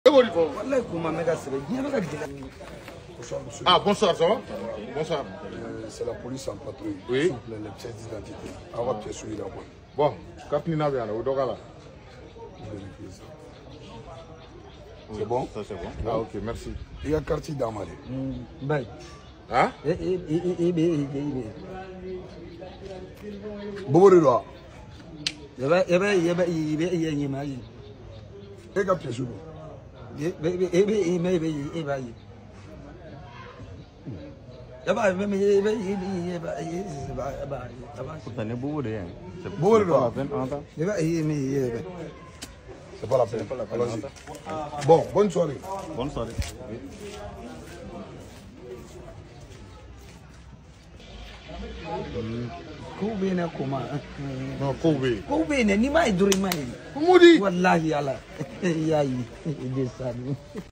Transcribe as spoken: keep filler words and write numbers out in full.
Ah, bonsoir, ça va? Bonsoir. Euh, c'est la police en patrouille. Oui. S'il vous plaît, les pièces d'identité. On va pièce sur là-bas. Bon, Kapnina vient là, au Dogala. C'est bon? Ça, c'est bon. Ah, ok, merci. Il y a quartier d'Amalé. Ben. Hein? Boboredoa. Il y avait, il y avait, il y avait, il y avait, il y avait, il y avait, Il y a pièce sur nous. il y avait, il y avait, il y avait, il y avait, il y avait, c'est pas la peine. Allons-y. Bon, bonne soirée. Bonne soirée. Kobe na kuma. Non, Kobe. Kobe ne ni mai duri mai. Moudi. Wallahi ala. Yayi. Ide sani.